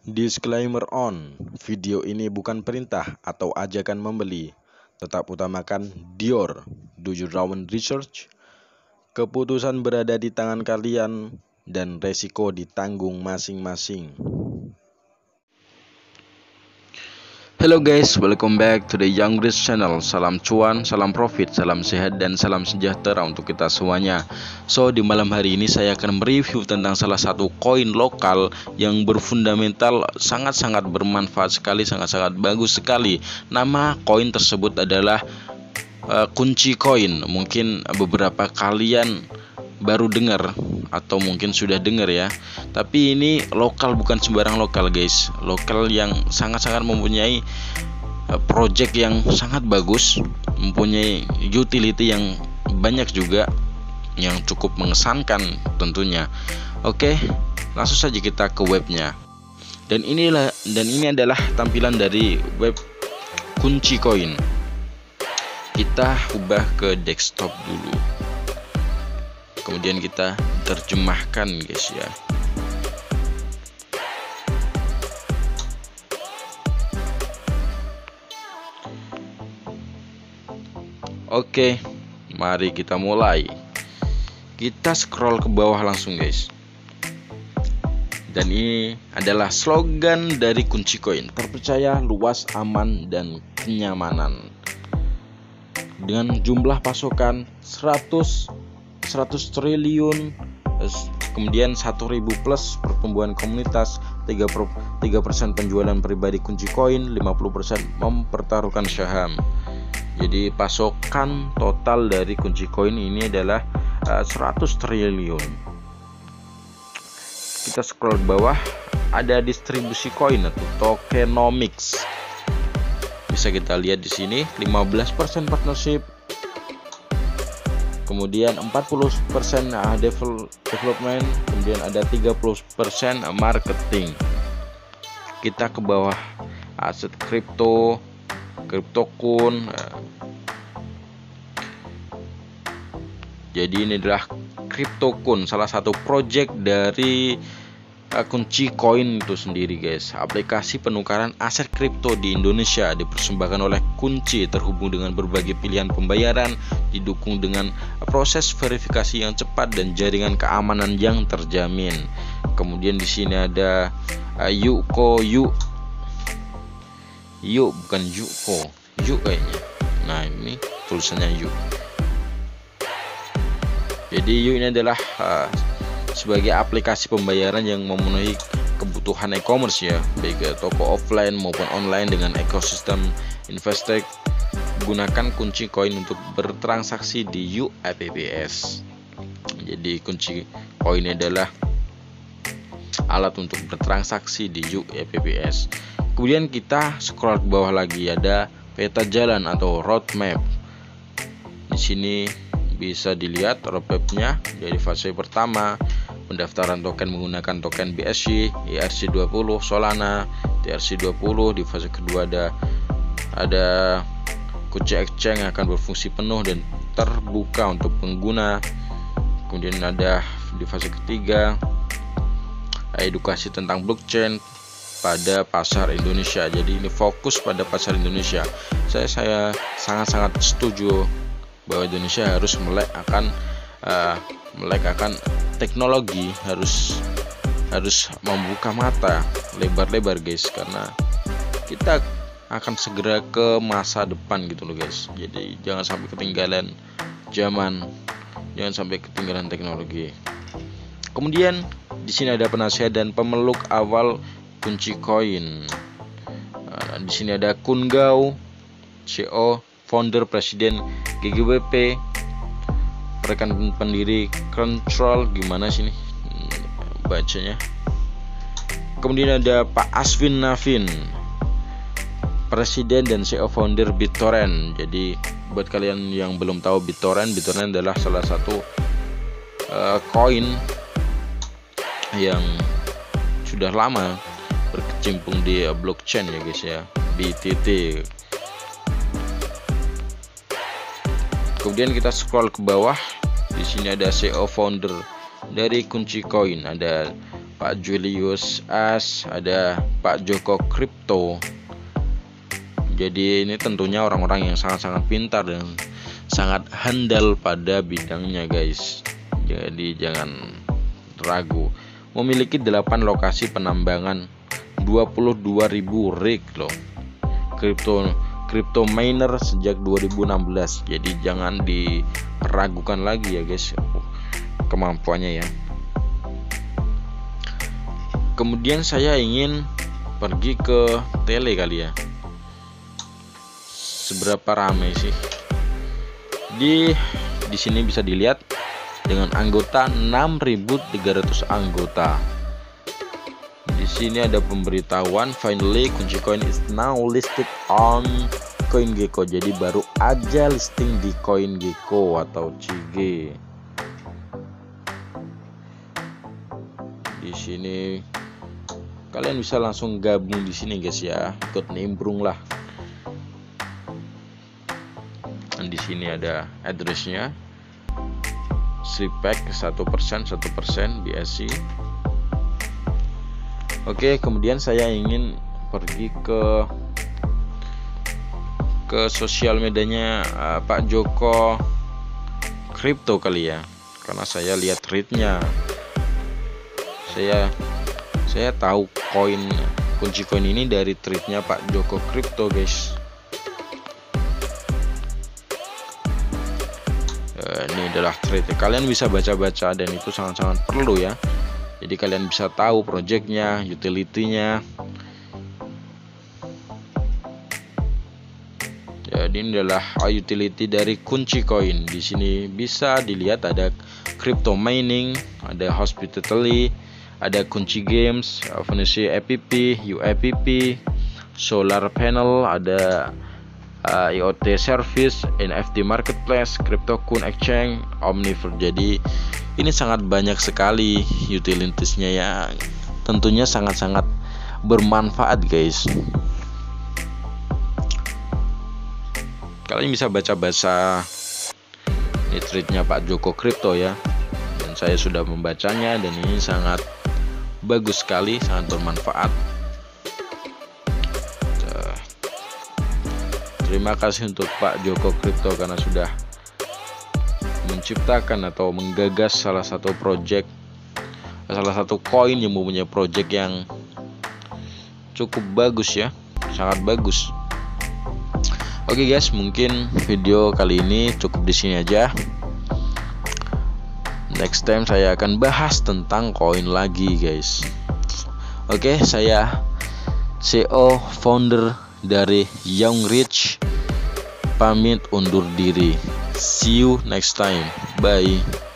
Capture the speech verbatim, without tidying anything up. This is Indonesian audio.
Disclaimer on, video ini bukan perintah atau ajakan membeli. Tetap utamakan Dior, do your own research. Keputusan berada di tangan kalian dan resiko ditanggung masing-masing. Hello guys, welcome back to the Young Rich Channel. Salam cuan, salam profit, salam sehat dan salam sejahtera untuk kita semuanya. So di malam hari ini saya akan mereview tentang salah satu koin lokal yang berfundamental sangat-sangat bermanfaat sekali, sangat-sangat bagus sekali. Nama koin tersebut adalah uh, kunci koin. Mungkin beberapa kalian baru dengar atau mungkin sudah dengar ya. Tapi ini lokal, bukan sembarang lokal guys. Lokal yang sangat-sangat mempunyai project yang sangat bagus, mempunyai utility yang banyak juga, yang cukup mengesankan tentunya. Oke, langsung saja kita ke webnya. Dan inilah dan ini adalah tampilan dari web kunci koin. Kita ubah ke desktop dulu. Kemudian kita terjemahkan guys ya. Oke, mari kita mulai. Kita scroll ke bawah langsung guys. Dan ini adalah slogan dari kunci koin: terpercaya, luas, aman, dan kenyamanan. Dengan jumlah pasokan seratus triliun, kemudian satu ribu plus pertumbuhan komunitas, tiga persen penjualan pribadi kunci koin, lima puluh persen mempertaruhkan saham. Jadi pasokan total dari kunci koin ini adalah uh, seratus triliun. Kita scroll ke bawah, ada distribusi koin atau tokenomics. Bisa kita lihat di sini lima belas persen partnership, kemudian empat puluh persen development, kemudian ada tiga puluh persen marketing. Kita ke bawah, aset kripto, CryptoCoin. Jadi ini adalah CryptoCoin, salah satu project dari uh, kunci koin itu sendiri guys. Aplikasi penukaran aset kripto di Indonesia, dipersembahkan oleh Kunci, terhubung dengan berbagai pilihan pembayaran, didukung dengan proses verifikasi yang cepat dan jaringan keamanan yang terjamin. Kemudian di sini ada uh, Yuko Yu Yu bukan Yuko Yu kayaknya. Nah ini tulisannya Yu. Jadi Yu ini adalah uh, sebagai aplikasi pembayaran yang memenuhi kebutuhan e-commerce ya, baik toko offline maupun online dengan ekosistem Investec. Gunakan kunci koin untuk bertransaksi di U A P P S. Jadi kunci koin adalah alat untuk bertransaksi di U A P P S. Kemudian kita scroll ke bawah lagi, ada peta jalan atau roadmap. Di sini bisa dilihat roadmap-nya dari fase pertama, pendaftaran token menggunakan token B S C, E R C dua puluh, Solana, T R C dua puluh. Di fase kedua ada ada kunci exchange yang akan berfungsi penuh dan terbuka untuk pengguna. Kemudian ada di fase ketiga edukasi tentang blockchain pada pasar Indonesia. Jadi ini fokus pada pasar Indonesia. Saya saya sangat-sangat setuju bahwa Indonesia harus melek akan uh, melek akan teknologi, harus harus membuka mata lebar-lebar guys, karena kita akan segera ke masa depan gitu loh guys. Jadi jangan sampai ketinggalan zaman, jangan sampai ketinggalan teknologi. Kemudian di sini ada penasihat dan pemeluk awal kunci koin. Nah, di sini ada Kun Gao, C E O, founder, presiden G G W P, rekan pendiri Control, gimana sini bacanya. Kemudian ada Pak Aswin Navin, presiden dan C E O founder BitTorrent. Jadi buat kalian yang belum tahu BitTorrent, BitTorrent adalah salah satu uh, koin yang sudah lama berkecimpung di uh, blockchain ya guys ya, B T T. Kemudian kita scroll ke bawah, di sini ada C E O founder dari kunci koin, ada Pak Julius As, ada Pak Joko Crypto. Jadi ini tentunya orang-orang yang sangat-sangat pintar dan sangat handal pada bidangnya guys. Jadi jangan ragu. Memiliki delapan lokasi penambangan, dua puluh dua ribu rig loh. Crypto crypto miner sejak dua ribu enam belas. Jadi jangan diragukan lagi ya guys kemampuannya ya. Kemudian saya ingin pergi ke tele kali ya. Seberapa ramai sih? Di di sini bisa dilihat dengan anggota enam ribu tiga ratus anggota. Di sini ada pemberitahuan finally kunci koin is now listed on CoinGecko. Jadi baru aja listing di CoinGecko atau C G. Di sini kalian bisa langsung gabung di sini guys ya, ikut nimbrung lah. Dan di sini ada addressnya, Slipack satu persen satu persen B S C. Oke, kemudian saya ingin pergi ke ke sosial medianya uh, Pak Joko Crypto kali ya, karena saya lihat tweetnya. Saya saya tahu koin kunci koin ini dari tweetnya Pak Joko Crypto guys. Ini adalah trade, kalian bisa baca-baca dan itu sangat-sangat perlu ya. Jadi kalian bisa tahu projectnya, utility-nya. Jadi ini adalah utility dari kunci koin. Di sini bisa dilihat ada crypto mining, ada hospitality, ada kunci games, Venesi app, U app, solar panel, ada Uh, I O T service, N F T marketplace, CryptoCoin exchange, Omniverse. Jadi ini sangat banyak sekali utilitiesnya ya. Tentunya sangat-sangat bermanfaat guys. Kalian bisa baca-baca ini tweetnya Pak Joko Crypto ya. Dan saya sudah membacanya dan ini sangat bagus sekali, sangat bermanfaat. Terima kasih untuk Pak Joko Crypto karena sudah menciptakan atau menggagas salah satu project, salah satu koin yang mempunyai project yang cukup bagus ya, sangat bagus. Oke guys, mungkin video kali ini cukup di sini aja. Next time saya akan bahas tentang koin lagi guys. Oke, saya C E O founder dari Young Rich pamit undur diri. See you next time. Bye.